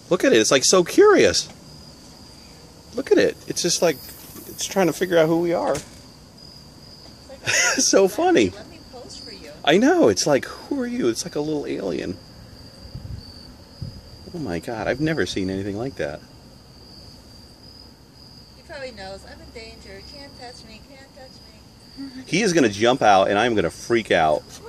Look at it. It's like so curious. Look at it. It's just like it's trying to figure out who we are. It's so funny. Let me pose for you. I know. It's like, who are you? It's like a little alien. Oh my God. I've never seen anything like that. He probably knows I'm in danger. Can't touch me. Can't touch me. He is going to jump out and I'm going to freak out.